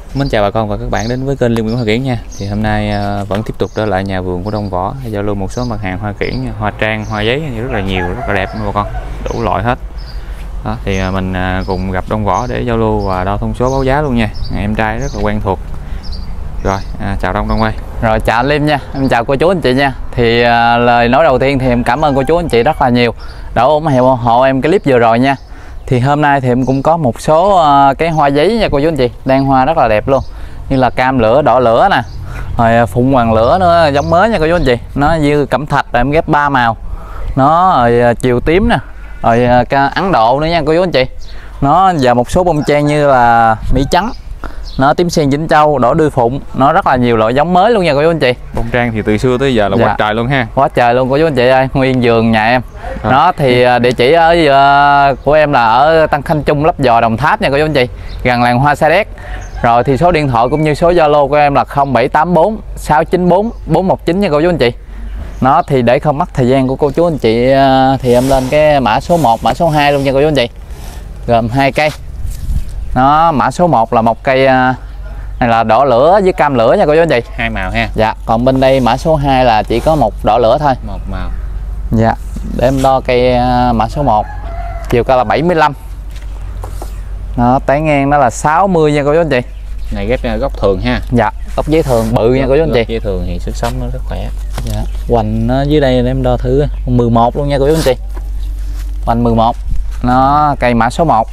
Mến chào bà con và các bạn đến với kênh Liên Nguyễn Hoa Kiển nha. Thì hôm nay vẫn tiếp tục trở lại nhà vườn của Đông Võ, giao lưu một số mặt hàng hoa kiển, hoa trang, hoa giấy rất là nhiều, rất là đẹp nha bà con, đủ loại hết. Đó, thì mình cùng gặp Đông Võ để giao lưu và đo thông số báo giá luôn nha. Em trai rất là quen thuộc. Rồi, chào Đông ơi. Rồi chào anh Liêm nha, em chào cô chú anh chị nha. Thì lời nói đầu tiên thì em cảm ơn cô chú anh chị rất là nhiều đã ủng hộ em cái clip vừa rồi nha. Thì hôm nay thì em cũng có một số cái hoa giấy nha cô chú anh chị, đang hoa rất là đẹp luôn, như là cam lửa, đỏ lửa nè, rồi phụng hoàng lửa nữa, giống mới nha cô chú anh chị. Nó như cẩm thạch rồi em ghép 3 màu, nó rồi chiều tím nè, rồi Ấn Độ nữa nha cô chú anh chị. Nó và một số bông trang như là mỹ trắng, nó tím sen Vĩnh Châu, đỏ đuôi phụng, nó rất là nhiều loại giống mới luôn nha cô chú anh chị. Bông trang thì từ xưa tới giờ là quá trời luôn ha. Quá trời luôn cô chú anh chị ơi, nguyên vườn nhà em. Nó thì địa chỉ ở của em là ở Tân Khanh Trung, Lấp Vò, Đồng Tháp nha cô chú anh chị, gần làng hoa Sa Đéc. Rồi thì số điện thoại cũng như số Zalo của em là 0784 694 419 nha cô chú anh chị. Nó thì để không mất thời gian của cô chú anh chị thì em lên cái mã số 1, mã số 2 luôn nha cô chú anh chị. Gồm 2 cây. Nó mã số 1 là một cây này là đỏ lửa với cam lửa nha cô chú anh chị, 2 màu ha. Dạ, còn bên đây mã số 2 là chỉ có một đỏ lửa thôi, 1 màu. Dạ, để em đo cây mã số 1, chiều cao là 75. Nó tán ngang nó là 60 nha cô chú anh chị. Này ghép gốc thường ha. Dạ, gốc giấy thường bự nha cô chú anh chị. Giấy thường thì sức sống nó rất khỏe. Dạ, hoành nó dưới đây em đo thử 11 luôn nha cô chú anh chị. Hoành 11. Nó cây mã số 1.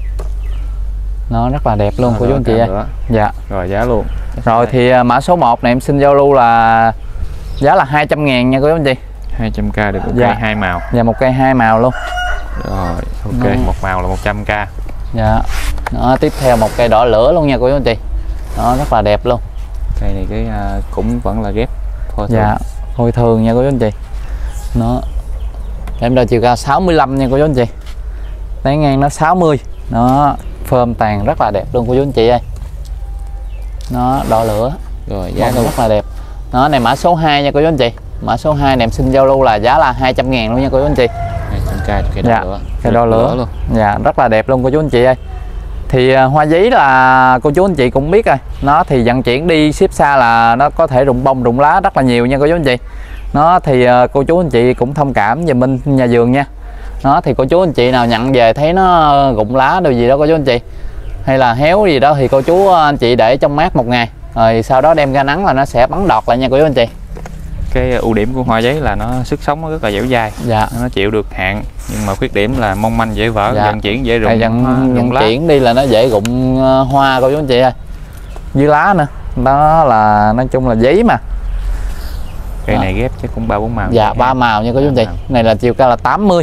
Nó rất là đẹp luôn cô chú anh chị ơi. Dạ. Rồi giá luôn. Rồi thì mã số 1 này em xin giao lưu là giá là 200.000 nha cô chú anh chị. 200k được một dạ. cây 2 màu. Dạ, một cây 2 màu luôn. Rồi, ok, một màu là 100k. Dạ. Nó tiếp theo một cây đỏ lửa luôn nha cô chú anh chị. Nó rất là đẹp luôn. Cây này cái cũng vẫn là ghép phôi thường. Dạ, phôi thường nha cô chú anh chị. Nó em đo chiều cao 65 nha cô chú anh chị. Tán ngang nó 60. Nó phơm tàn rất là đẹp luôn cô chú anh chị ơi. Nó đỏ lửa. Rồi giá luôn. Rất là đẹp. Nó này mã số 2 nha cô chú anh chị. Mã số 2 này em xin giao lưu là giá là 200.000 luôn nha cô chú anh chị. 200k cây đỏ lửa. Cây đỏ lửa luôn. Dạ, rất là đẹp luôn cô chú anh chị ơi. Thì hoa giấy là cô chú anh chị cũng biết rồi. Nó thì vận chuyển đi ship xa là nó có thể rụng bông rụng lá rất là nhiều nha cô chú anh chị. Nó thì cô chú anh chị cũng thông cảm về bên nhà vườn nha. Nó thì cô chú anh chị nào nhận về thấy nó rụng lá đồ gì đó cô chú anh chị, hay là héo gì đó thì cô chú anh chị để trong mát 1 ngày, rồi sau đó đem ra nắng là nó sẽ bắn đọt lại nha cô chú anh chị. Cái ưu điểm của hoa giấy là nó sức sống nó rất là dẻo dai. Dạ. Nó chịu được hạn, nhưng mà khuyết điểm là mong manh dễ vỡ, vận chuyển dễ rụng. Vận chuyển đi là nó dễ rụng hoa cô chú anh chị ơi, dưới lá nữa. Đó là nói chung là giấy mà. Cây này ghép chắc cũng 3-4 màu. Dạ, 3 màu nha cô chú anh chị. Này là chiều cao là 80.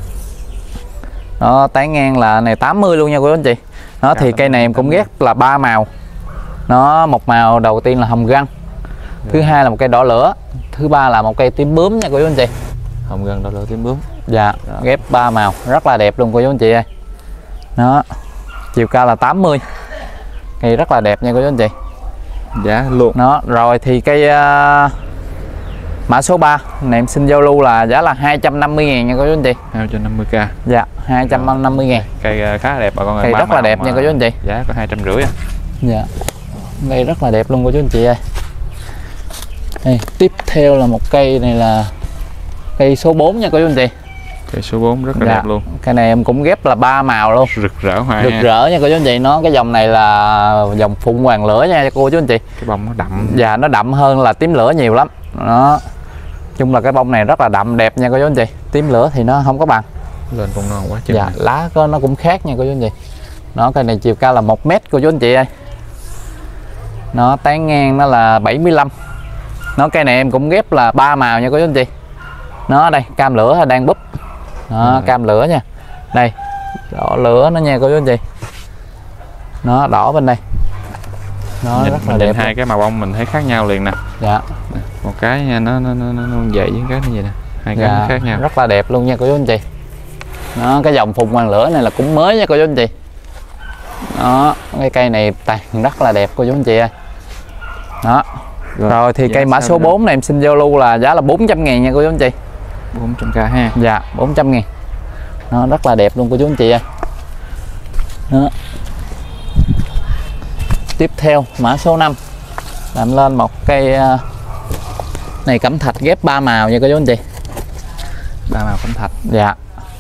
Nó tán ngang là này 80 luôn nha cô chú anh chị. Nó thì cây này em cũng ghép là 3 màu. Nó một màu đầu tiên là hồng gân, thứ hai là một cây đỏ lửa, thứ ba là một cây tím bướm nha cô chú anh chị. Hồng gân, đỏ lửa, tím bướm. Dạ, ghép 3 màu rất là đẹp luôn cô chú anh chị ơi. Nó chiều cao là 80. Cây rất là đẹp nha cô chú anh chị. Giá luôn. Nó rồi thì cây mã số 3 này em xin giao lưu là giá là 250.000 nha cô chú anh chị. 250k. Dạ, 250.000. Cây khá là đẹp bà con ơi. Cây rất là đẹp nha cô chú anh chị. Giá có 250. Dạ. Cây rất là đẹp luôn cô chú anh chị ơi. Đây, tiếp theo là một cây này là cây số 4 nha cô chú anh chị. Cây số 4 rất là đẹp luôn. Cây này em cũng ghép là 3 màu luôn. Rực rỡ hoa. Rực rỡ nha cô chú anh chị. Nó cái dòng này là dòng phụng hoàng lửa nha cô chú anh chị. Cái bông nó đậm. Dạ, nó đậm hơn là tím lửa nhiều lắm. Nó chung là cái bông này rất là đậm đẹp nha cô chú anh chị. Tím lửa thì nó không có bằng. Lên con non quá chừng. Dạ, lá nó cũng khác nha cô chú anh chị. Nó cây này chiều cao là 1 mét cô chú anh chị ơi. Nó tán ngang nó là 75. Nó cây này em cũng ghép là 3 màu nha cô chú anh chị. Nó đây cam lửa đang búp. Nó cam lửa nha. Đây đỏ lửa nó nha cô chú anh chị. Nó đỏ bên đây. Nó rất là đẹp. Hai cái màu bông mình thấy khác nhau liền nè. Dạ. Một cái nó vậy với cái nó vậy nè. Hai cái nó khác nhau. Rất là đẹp luôn nha cô chú anh chị. Nó cái dòng phụng hoàng lửa này là cũng mới nha cô chú anh chị. Đó, cái cây này tàn rất là đẹp cô chú anh chị ơi. Đó. Rồi thì cây mã số 4 này em xin giao lưu là giá là 400.000 nha cô chú anh chị. 400k ha. Dạ, 400.000. Nó rất là đẹp luôn cô chú anh chị ơi. Đó. Tiếp theo mã số 5 làm lên một cây này cẩm thạch ghép 3 màu nha cô chú anh chị. 3 màu cẩm thạch. Dạ.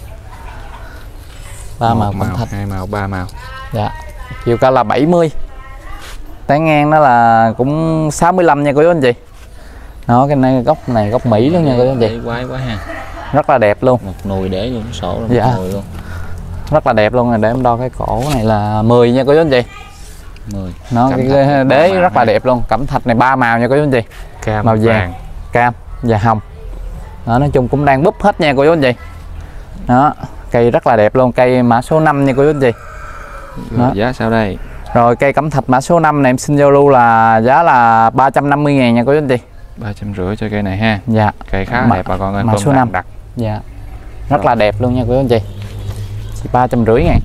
3 màu cẩm thạch. 2 màu, 3 màu. Dạ. Chiều cao là 70. Tán ngang nó là cũng 65 nha cô chú anh chị. Đó, cái này góc này góc Mỹ luôn nha cô chú anh chị. Quái quá ha. Rất là đẹp luôn. Một nùi để luôn sổ luôn. Dạ. Luôn. Rất là đẹp luôn rồi, để em đo cái cổ này là 10 nha cô chú anh chị. 10. Nó cái đế rất là đẹp luôn. Cẩm thạch này 3 màu nha cô chú anh chị. Cam, màu vàng, cam và hồng. Đó, nói chung cũng đang búp hết nha cô chú anh chị. Đó, cây rất là đẹp luôn, cây mã số 5 nha cô chú anh chị. Rồi, giá sao đây? Rồi cây cẩm thạch mã số 5 này em xin giao lưu là giá là 350.000 nha cô chú anh chị. 350 cho cây này ha. Dạ. Cây khá đẹp bà con ơi. Mã số 5 đặt. Dạ. Rất là đẹp luôn nha cô chú anh chị. Chỉ 350.000.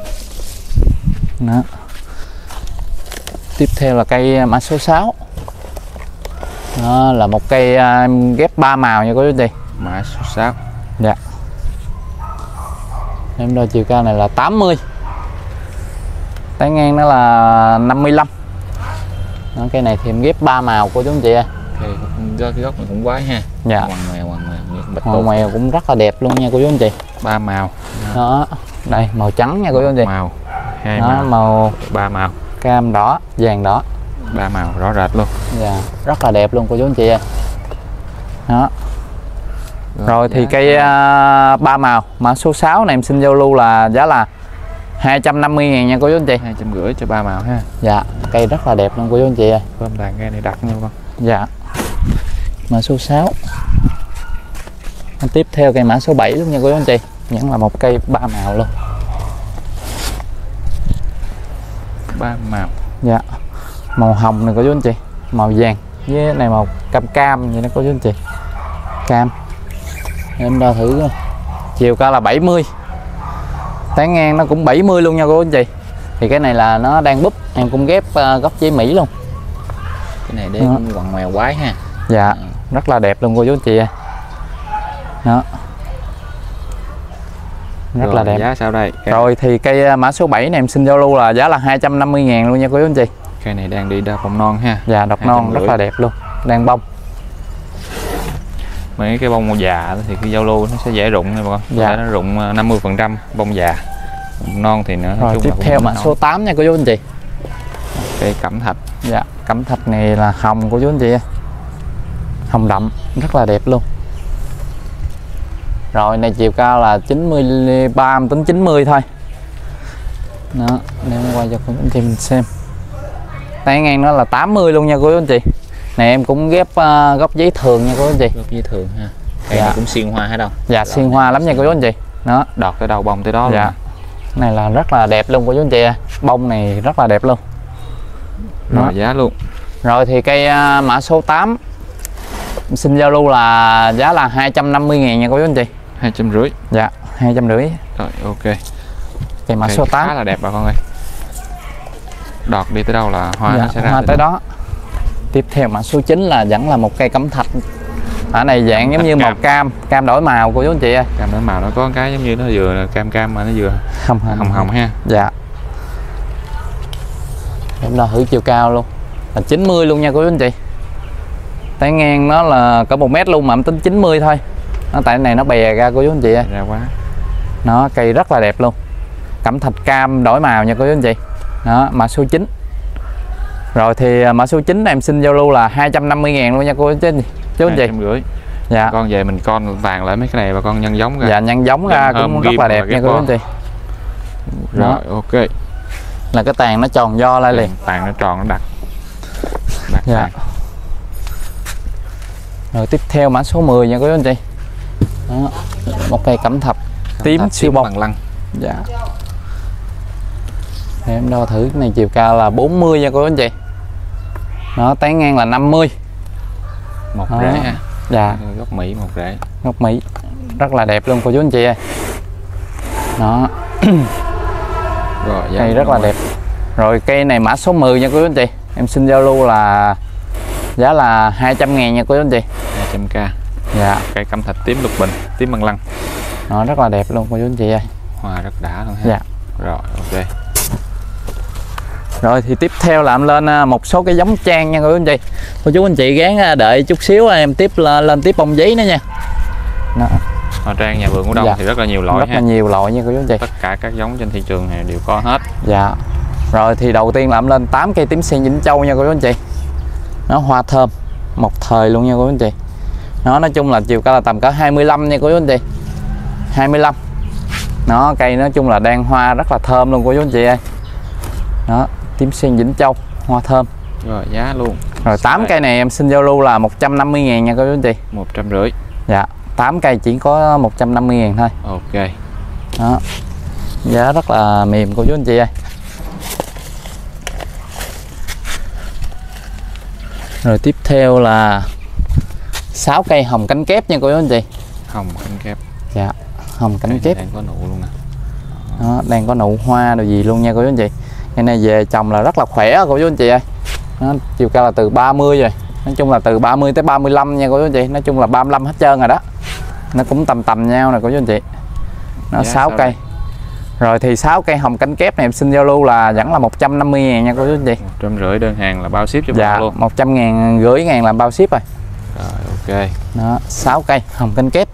Đó. Tiếp theo là cây mã số 6. Đó là một cây ghép 3 màu nha cô chú anh chị. Mã số 6. Dạ. Em đo chiều cao này là 80. Tán ngang nó là 55. Đó, cây này thì em ghép 3 màu cô chú anh chị ơi. Cái góc này cũng quái ha. Dạ. Hoàng mèo cũng rất là đẹp luôn nha cô chú anh chị. 3 màu. Đó, đây màu trắng nha cô chú anh chị. Màu 2 đó, màu 3 màu. Cam đỏ, vàng đỏ. 3 màu rõ rệt luôn. Dạ, rất là đẹp luôn cô chú anh chị ơi. Đó. Rồi thì cây 3 màu mã số 6 này em xin giao lưu là giá là 250.000 nha cô chú anh chị. 250 cho 3 màu ha. Dạ, cây rất là đẹp luôn cô chú anh chị ơi. Bơm đàn cây này đặt nha con. Dạ. Mã số 6. Tiếp theo cây mã số 7 luôn nha cô chú anh chị. Vẫn là một cây 3 màu luôn. 3 màu. Dạ. Màu hồng này cô chú anh chị, màu vàng với này màu cam cam vậy đó cô chú anh chị. Cam. Em đo thử coi. Chiều cao là 70. Tán ngang nó cũng 70 luôn nha cô anh chị. Thì cái này là nó đang búp, em cũng ghép gốc giấy Mỹ luôn. Cái này để cũng quằn mèo quái ha. Dạ, rất là đẹp luôn cô chú anh chị ơi. Đó. Rất rồi, là đẹp. Giá sao đây? Rồi thì cây mã số 7 này em xin giao lưu là giá là 250.000 luôn nha cô chú anh chị. Cây này đang đi đa bông non ha. Dạ, đọt non rất là đẹp luôn, đang bông. Mấy cái bông màu già thì cái giao lưu nó sẽ dễ rụng nha bà con. Dạ. Nó rụng 50% bông già. Bông non thì nó rồi tiếp theo mã số 8 nha cô chú anh chị. Cây cẩm thạch. Dạ, cẩm thạch này là hồng của chú anh chị. Hồng đậm, rất là đẹp luôn. Rồi này chiều cao là 93 đến 90 thôi. Đó, đem quay cho cô anh chị mình xem. Tán ngang nó là 80 luôn nha cô anh chị. Này em cũng ghép gốc giấy thường nha cô anh chị. Gốc giấy thường ha. Cây dạ. này cũng xiên hoa hết đâu. Dạ, xiên hoa lắm nha cô anh chị. Đó, đọt tới đầu bông tới đó dạ. Luôn. Này là rất là đẹp luôn cô chú anh chị. Bông này rất là đẹp luôn. Rồi đó. giá luôn. Rồi thì cây mã số 8 xin giao lưu là giá là 250.000 nha cô chú anh chị. 250. Dạ, 250. Rồi ok. Cây mã số 8 khá là đẹp bà con ơi. Đọt đi tới đâu là hoa dạ, nó sẽ ra hoa tới đó. Tiếp theo mã số 9 là vẫn là một cây cẩm thạch. Ở này dạng giống như màu cam đổi màu của chú anh chị ơi. Cam đổi màu nó có cái giống như nó vừa cam mà nó vừa hồng ha. Dạ. Em đo thử chiều cao luôn. Là 90 luôn nha cô chú anh chị. Tán ngang nó là cỡ 1 mét luôn mà em tính 90 thôi. Nó tại này nó bè ra cô chú anh chị ơi. Ra quá. Nó cây rất là đẹp luôn. Cẩm thạch cam đổi màu nha cô chú anh chị. Đó, mã số 9. Rồi thì mã số 9 này em xin giao lưu là 250.000 luôn nha cô chú anh chị. 250. Dạ. Con về mình con vàng lại mấy cái này bà con nhân giống ra. Dạ, nhân giống ra cũng rất là đẹp nha cô chú anh chị. Rồi ok. Là cái tàn nó tròn do lại liền. Tàn nó tròn nó đặc. Dạ. Tàn. Rồi tiếp theo mã số 10 nha cô chú anh chị. Đó, một cây cẩm thạch tím siêu bông. Bằng lăng. Dạ. Để em đo thử cái này chiều cao là 40 nha cô chú anh chị. Nó tán ngang là 50. Một rễ ha. Dạ. Gốc Mỹ một rễ. Gốc Mỹ rất là đẹp luôn cô chú anh chị ơi. Đó. Rồi cây rất là đẹp. Rồi cây này mã số 10 nha cô chú anh chị. Em xin giao lưu là giá là 200.000 nha cô chú anh chị. 200k. Dạ. Cây cẩm thạch tím lục bình, tím bằng lăng. Nó rất là đẹp luôn cô chú anh chị ơi. Hoa rất đã luôn ha. Dạ. Rồi ok. Rồi thì tiếp theo là em lên một số cái giống trang nha cô chú anh chị. Cô chú anh chị gán đợi chút xíu em tiếp lên tiếp bông giấy nữa nha. Đó. Hoa trang nhà vườn của Đông Dạ. thì rất là nhiều loại Rất là nhiều loại nha cô chú anh chị. Tất cả các giống trên thị trường này đều có hết. Dạ. Rồi thì đầu tiên là em lên 8 cây tím sen Vĩnh Châu nha cô chú anh chị. Nó hoa thơm một thời luôn nha cô chú anh chị. Nó nói chung là chiều cao là tầm cỡ 25 nha cô chú anh chị. 25. Nó cây nói chung là đang hoa rất là thơm luôn cô chú anh chị ơi. Đó, tím sen Vĩnh Châu, hoa thơm. Rồi giá luôn. Rồi 8 cây này em xin giao lưu là 150.000 nha cô chú anh chị. 150. Dạ, 8 cây chỉ có 150.000 thôi. Ok. Đó. Giá rất là mềm cô chú anh chị ơi. Rồi tiếp theo là 6 cây hồng cánh kép nha cô chú anh chị. Hồng cánh kép. Dạ, hồng cánh kép. Đang có nụ luôn nè. Đó, đang có nụ hoa đồ gì luôn nha cô chú anh chị. Cái này về trồng là rất là khỏe cô chú anh chị ơi. Nó chiều cao là từ 30 rồi. Nói chung là từ 30 tới 35 nha cô chú anh chị. Nói chung là 35 hết trơn rồi đó. Nó cũng tầm tầm nhau nè cô chú anh chị. Nó 6 cây. Đây? Rồi thì 6 cây hồng cánh kép này em xin giao lưu là vẫn là 150.000 nha cô chú anh chị. 150 đơn hàng là bao ship cho dạ, bạn luôn. 150.000 làm bao ship rồi. Rồi ok. Đó, 6 cây hồng cánh kép.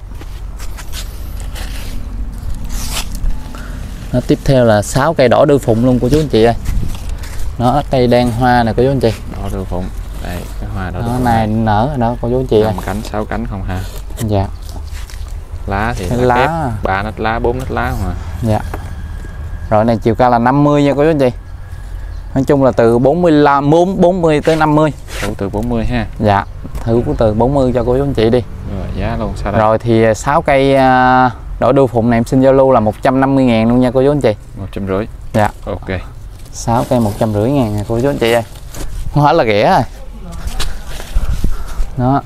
Nó tiếp theo là 6 cây đỏ đưa phụng luôn cô chú anh chị ơi. Nó cây đen hoa nè cô chú anh chị. Đỏ đưa phụng. Đây cái hoa đỏ. Nó này nở rồi đó cô chú anh chị ơi. 5 cánh 6 cánh không ha. Dạ. Lá thì lá kép 3 nách lá 4 nách lá không à. Dạ. Rồi này chiều cao là 50 nha cô chú anh chị. Nói chung là từ 40 tới 50. Thử từ 40 ha. Dạ, thử từ 40 cho cô chú anh chị đi. Rồi giá luôn sao đây? Rồi thì 6 cây đỏ đu phụng này em xin giao lưu là 150.000 luôn nha cô chú anh chị. 150. Dạ. Ok. 6 cây 150.000 nha cô chú anh chị ơi. Hóa là rẻ rồi. Đó.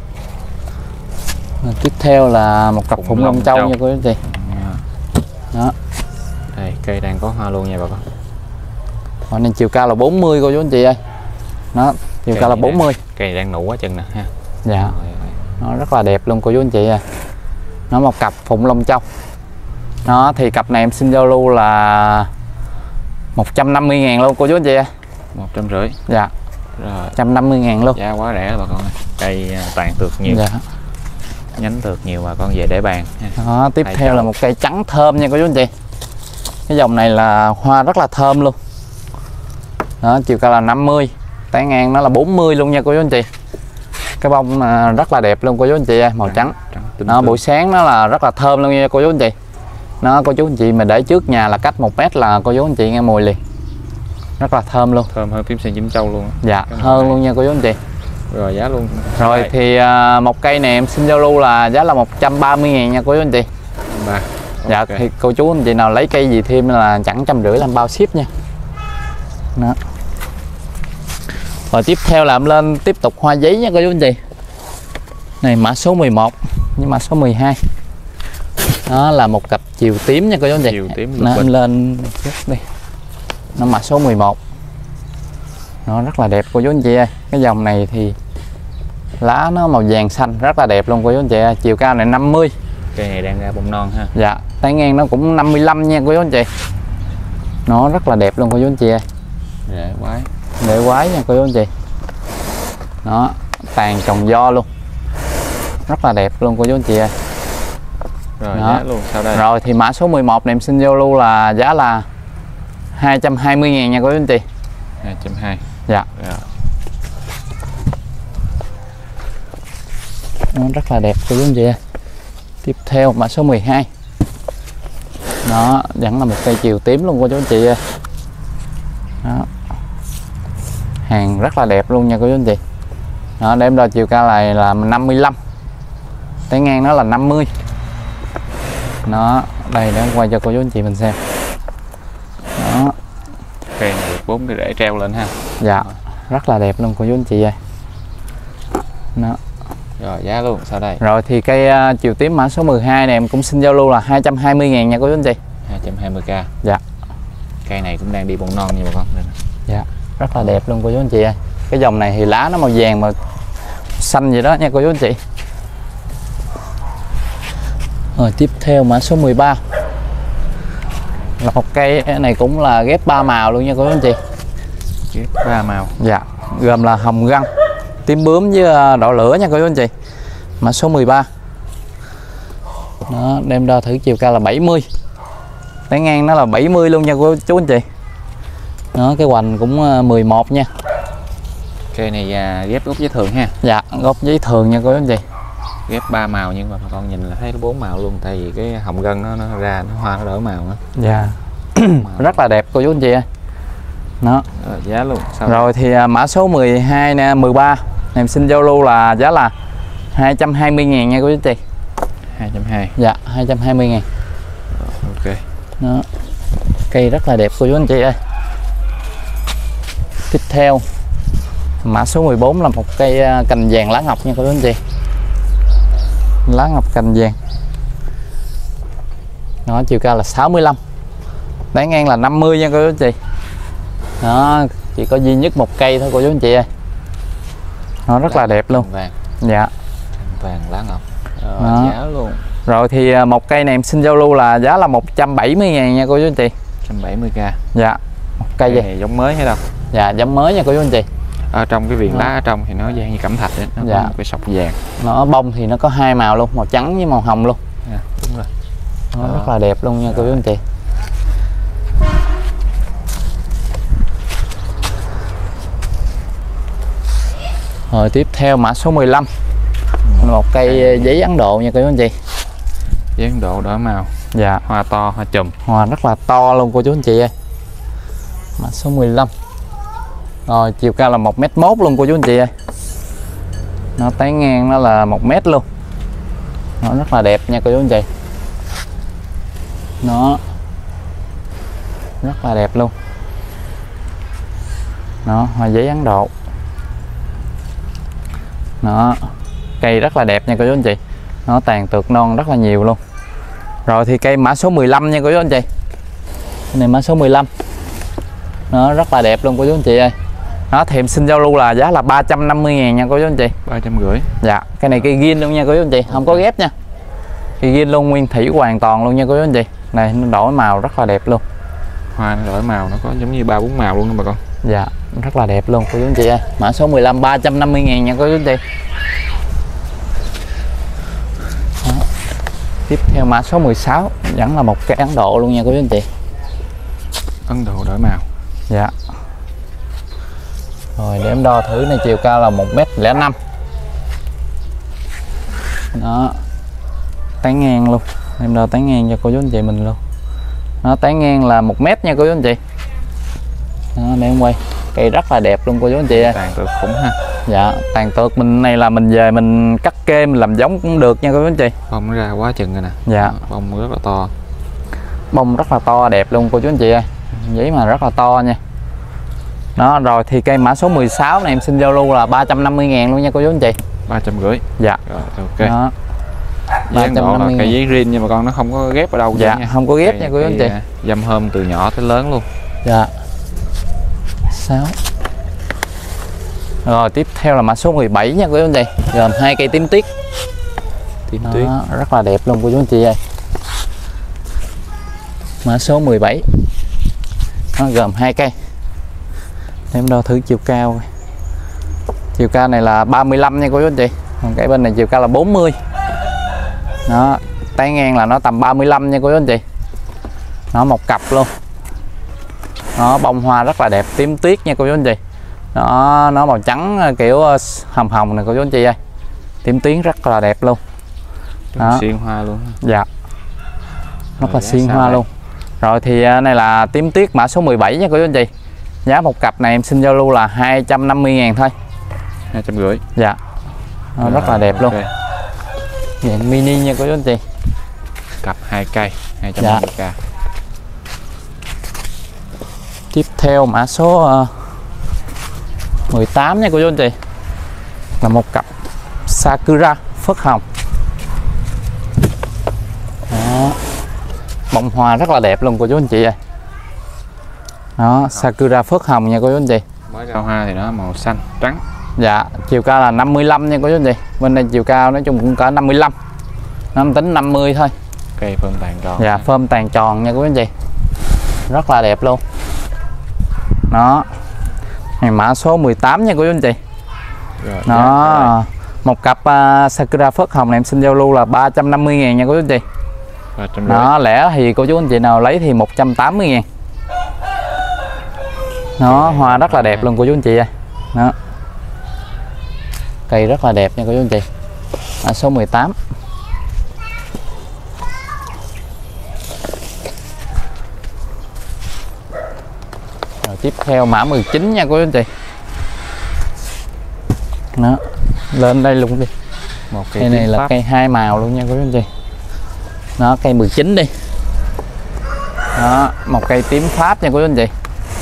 Rồi tiếp theo là một cặp phụng Long Châu nha cô chú anh chị. Đó. Đây cây đang có hoa luôn nha bà con. Còn nên chiều cao là 40 cô chú anh chị ơi. Nó chiều cao là 40. Cây đang nụ quá chừng nè ha. Dạ. Rồi. Nó rất là đẹp luôn cô chú anh chị ơi. Nó một cặp phụng Long Châu. Nó thì cặp này em xin giao lưu là 150.000 luôn cô chú anh chị ơi. 150. Dạ. Rồi. 150.000 luôn. Giá quá rẻ bà con ơi. Cây toàn tược nhiều. Dạ. Nhánh tược nhiều bà con về để bàn ha. Đó, tiếp theo là một cây trắng thơm nha cô chú anh chị. Cái dòng này là hoa rất là thơm luôn. Đó, chiều cao là 50, tán ngang nó là 40 luôn nha cô chú anh chị. Cái bông rất là đẹp luôn cô chú anh chị ơi, màu trắng. Nó buổi sáng nó là rất là thơm luôn nha cô chú anh chị. Nó cô chú anh chị mà để trước nhà là cách 1 mét là cô chú anh chị nghe mùi liền. Rất là thơm luôn. Thơm hơn tím sen Vĩnh Châu luôn. Dạ, hơn luôn nha cô chú anh chị. Rồi giá luôn. Rồi đây. thì một cây này em xin giao lưu là giá là 130.000 nha cô chú anh chị. Okay. Dạ thì cô chú anh chị nào lấy cây gì thêm là chẳng 150 làm bao ship nha. Đó. Rồi tiếp theo là em lên tiếp tục hoa giấy nha cô chú anh chị. Này mã số 11 với mã số 12. Đó là một cặp chiều tím nha cô chú anh chị. Chiều tím nó em lên chút đi. Nó mã số 11. Nó rất là đẹp cô chú anh chị ơi. Cái dòng này thì lá nó màu vàng xanh rất là đẹp luôn cô chú anh chị ơi. Chiều cao này 50. Cây này đang ra bông non ha. Dạ, tán ngang nó cũng 55 nha cô chú anh chị. Nó rất là đẹp luôn cô chú anh chị ơi. Rễ quái. Rễ quái nha cô chú anh chị. Đó, tàn trồng do luôn. Rất là đẹp luôn cô chú anh chị ơi. Rồi giá luôn sau đây. Rồi thì mã số 11 này em xin giao lưu là giá là 220.000 nha cô chú anh chị. 220. Dạ. Rồi. Nó rất là đẹp cô chú anh chị ơi. Tiếp theo mã số 12. Nó vẫn là một cây chiều tím luôn cô chú anh chị ơi. Đó. Hàng rất là đẹp luôn nha cô chú anh chị. Đó, đem đo chiều cao này là 55. Tán ngang nó là 50. Nó đây để quay cho cô chú anh chị mình xem. Đó. Cây này được 4 cái rễ treo lên ha. Dạ, rất là đẹp luôn cô chú anh chị ơi. Đó. Rồi giá luôn sau đây. Rồi thì cây chiều tím mã số 12 này em cũng xin giao lưu là 220.000 nha cô chú anh chị. 220k. Dạ. Cây này cũng đang đi bông non nha bà con. Dạ, rất là đẹp luôn cô chú anh chị ơi. Cái dòng này thì lá nó màu vàng mà xanh vậy đó nha cô chú anh chị. Rồi tiếp theo mã số 13 là một cây này cũng là ghép 3 màu luôn nha cô chú anh chị. Ghép 3 màu. Dạ, gồm là hồng găng, tím bướm với đỏ lửa nha cô chú anh chị. Mã số 13. Đó, đem đo thử chiều cao là 70. Tán ngang nó là 70 luôn nha cô chú anh chị. Đó, cái hoành cũng 11 nha. Cây này ghép gốc giấy thường ha. Dạ, gốc giấy thường nha cô chú anh chị. Ghép 3 màu nhưng mà bà con nhìn là thấy nó 4 màu luôn, tại vì cái hồng gân nó ra nó hoa nó đỡ màu nữa. Dạ. Rất là đẹp cô chú anh chị ơi. Đó. Giá luôn. Sao Rồi thì mã số 12 nè, 13. Em xin giao lưu là giá là 220.000 nha cô chú anh chị. 220. Dạ, 220.000. Ok. Đó. Cây rất là đẹp cô chú anh chị ơi. Tiếp theo mã số 14 là một cây cành vàng lá ngọc nha cô chú anh chị. Lá ngọc cành vàng. Nó chiều cao là 65. Tán ngang là 50 nha cô chú anh chị. Đó, chỉ có duy nhất một cây thôi cô chú anh chị ơi. Nó rất là đẹp luôn. Vàng. Dạ. Vàng lá ngọc. Giá luôn. Rồi thì một cây này em xin giao lưu là giá là 170.000 nha cô chú anh chị. 170k. Dạ. Một cây này giống mới hay đâu? Dạ, giống mới nha cô chú anh chị. Ở trong cái viền lá ở trong thì nó dạng như cẩm thạch ấy, nó dạ. có một cái sọc vàng. Nó bông thì nó có hai màu luôn, màu trắng với màu hồng luôn. Dạ, đúng rồi. Nó rất là đẹp luôn nha cô chú anh chị. Rồi tiếp theo mã số 15. Một cây giấy Ấn Độ nha cô chú anh chị. Giấy Ấn Độ đỏ màu. Dạ. Hoa to, hoa chùm. Hoa rất là to luôn cô chú anh chị ơi. Mã số 15. Rồi chiều cao là 1m1 luôn cô chú anh chị ơi. Nó tán ngang nó là 1m luôn. Nó rất là đẹp nha cô chú anh chị. Nó rất là đẹp luôn. Nó hoa giấy Ấn Độ. Nó cây rất là đẹp nha cô chú anh chị. Nó tàn tược non rất là nhiều luôn. Rồi thì cây mã số 15 nha cô chú anh chị. Cái này mã số 15. Nó rất là đẹp luôn cô chú anh chị ơi. Nó thì em xin giao lưu là giá là 350.000 nha cô chú anh chị. 350. Dạ, cái này cây gin luôn nha cô chú anh chị, không có ghép nha. Cây gin luôn, nguyên thủy hoàn toàn luôn nha cô chú anh chị. Này nó đổi màu rất là đẹp luôn. Hoa nó đổi màu, nó có giống như 3-4 màu luôn nha bà con. Dạ, rất là đẹp luôn cô chú anh chị ơi. Mã số 15 350.000 nha cô chú anh chị. Đó. Tiếp theo mã số 16 vẫn là một cái Ấn Độ luôn nha cô chú anh chị. Ấn Độ đổi màu. Dạ. Rồi để em đo thử này, chiều cao là 1m05. Đó. Tán ngang luôn. Em đo tán ngang cho cô chú anh chị mình luôn. Nó tán ngang là 1m nha cô chú anh chị. Đó, để em quay. Cây rất là đẹp luôn cô chú anh chị ơi. Tàn tược khủng ha. Dạ, tàn tược mình này là mình về mình cắt kê mình làm giống cũng được nha cô chú anh chị. Bông nó ra quá chừng rồi nè. Dạ. Bông rất là to. Bông rất là to đẹp luôn cô chú anh chị ơi. Giấy mà rất là to nha. Đó, rồi thì cây mã số 16 này em xin giao lưu là 350.000 luôn nha cô chú anh chị. 350. Dạ. Rồi, ok. Đó. Giấy Ấn Độ là cây giấy riêng nhưng mà con nó không có ghép ở đâu. Dạ, nha. không có ghép nha cô chú anh chị. Dăm hôm từ nhỏ tới lớn luôn. Dạ. 6. Rồi tiếp theo là mã số 17 nha cô chú anh chị. Gồm hai cây tím tuyết. Tím tuyết. Rất là đẹp luôn cô chú anh chị ơi. Mã số 17. Nó gồm hai cây. Em đo thử chiều cao. Chiều cao này là 35 nha cô chú anh chị. Còn cái bên này chiều cao là 40. Đó, tán ngang là nó tầm 35 nha cô chú anh chị. Nó một cặp luôn. Nó bông hoa rất là đẹp, tím tuyết nha cô chú anh chị. Nó màu trắng kiểu hồng hồng này cô chú anh chị ơi. Tím tuyết rất là đẹp luôn. Đó. Xuyên hoa luôn. Dạ. Rất là xuyên hoa luôn. Rồi thì này là tím tuyết mã số 17 nha cô chú anh chị. Giá một cặp này em xin giao lưu là 250.000 thôi. 250. Dạ. Rất là đẹp luôn. Dạng mini nha cô chú anh chị. Cặp 2 cây 250k. Dạ. Tiếp theo mã số 18 nha cô chú anh chị. Là một cặp Sakura phớt hồng. Đó. Bông hoa rất là đẹp luôn cô chú anh chị ơi. Đó, Sakura phớt hồng nha cô chú anh chị. Mới ra hoa thì nó màu xanh trắng. Dạ, chiều cao là 55 nha cô chú anh chị. Bên đây chiều cao nói chung cũng cỡ 55. Nó tính 50 thôi. Cây phơm tàn tròn. Dạ, phơm tàn tròn nha cô chú anh chị. Rất là đẹp luôn. Đó. Này mã số 18 nha cô chú anh chị. Rồi, Đó, một cặp Sakura phớt hồng này em xin giao lưu là 350.000 nha cô chú anh chị. Đó, lẻ thì cô chú anh chị nào lấy thì 180.000. Nó hoa rất là đẹp luôn cô chú anh chị ơi. Đó. Cây rất là đẹp nha cô chú anh chị. Mã số 18. Rồi tiếp theo mã 19 nha cô chú anh chị. Đó, lên đây luôn đi. Một Cây này là cây hai màu luôn nha cô chú anh chị. Đó, cây 19 đi. Đó, một cây tím Pháp nha cô chú anh chị.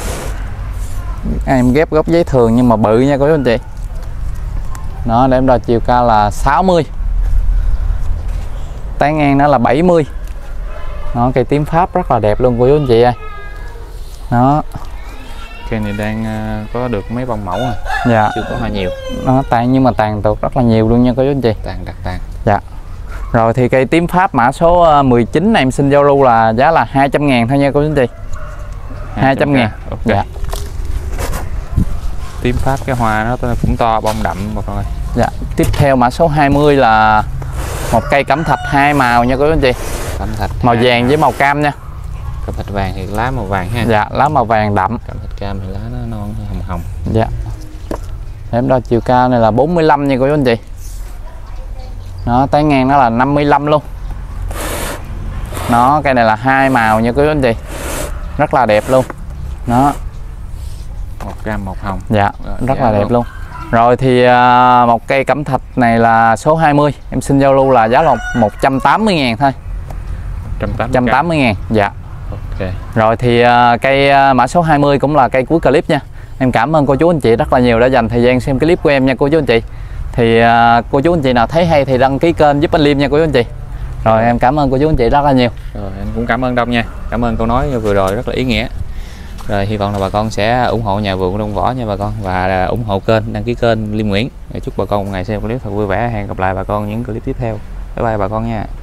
Em ghép gốc giấy thường nhưng mà bự nha cô chú anh chị. Nó để em đo chiều cao là 60. Tán ngang nó là 70. Nó cây tím Pháp rất là đẹp luôn cô chú anh chị ơi. Đó. Cây này đang có được mấy bông mẫu à. Dạ. Chưa có hoa nhiều. Nó tàn nhưng mà tàn tụt rất là nhiều luôn nha cô chú anh chị. Tàn đặc tàn. Dạ. Rồi thì cây tím Pháp mã số 19 này em xin giao lưu là giá là 200.000 thôi nha cô chú anh chị. 200.000. Ok. Dạ. Tím Pháp cái hoa nó cũng to, bông đậm bà con ơi. Dạ. Tiếp theo mã số 20 là một cây cẩm thạch hai màu nha cô chú anh chị. Cẩm thạch Màu vàng với màu cam nha. Cẩm thạch vàng thì lá màu vàng ha. Dạ, lá màu vàng đậm. Cẩm thạch cam thì lá nó non hồng hồng. Dạ. Em đo chiều cao này là 45 nha cô chú anh chị. Nó tán ngang nó là 55 luôn. Nó cây này là hai màu nha cô chú anh chị. Rất là đẹp luôn. Nó Một cam một hồng. dạ, Rồi, rất dạ là đẹp luôn. luôn. Rồi thì một cây cẩm thạch này là số 20. Em xin giao lưu là giá là 180.000 thôi. 180.000. Dạ. Ok. Rồi thì cây mã số 20 cũng là cây cuối clip nha. Em cảm ơn cô chú anh chị rất là nhiều đã dành thời gian xem clip của em nha cô chú anh chị. Thì cô chú anh chị nào thấy hay thì đăng ký kênh giúp anh Liêm nha cô chú anh chị. Rồi em cảm ơn cô chú anh chị rất là nhiều. Rồi anh cũng cảm ơn Đông nha. Cảm ơn câu nói vừa rồi rất là ý nghĩa. Rồi hy vọng là bà con sẽ ủng hộ nhà vườn của Đông Võ nha bà con, và ủng hộ kênh, đăng ký kênh Liêm Nguyễn. Chúc bà con một ngày xem clip thật vui vẻ. Hẹn gặp lại bà con những clip tiếp theo. Bye bye bà con nha.